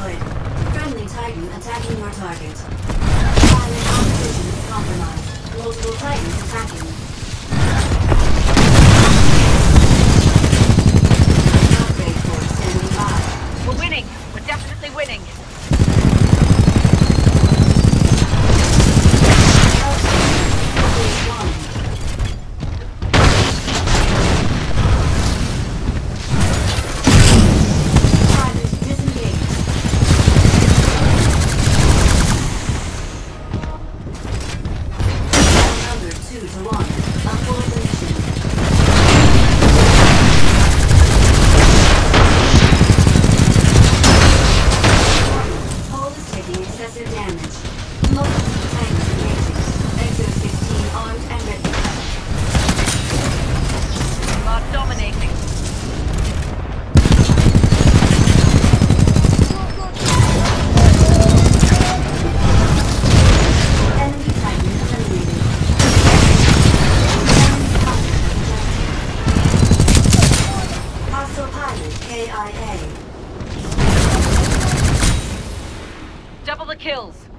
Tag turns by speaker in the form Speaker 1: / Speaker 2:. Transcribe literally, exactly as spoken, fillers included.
Speaker 1: destroyed. Friendly Titan attacking your target. Pilot opposition is compromised. Multiple Titans attacking. Upgrade force standing by.
Speaker 2: We're winning. We're definitely winning. Double the kills.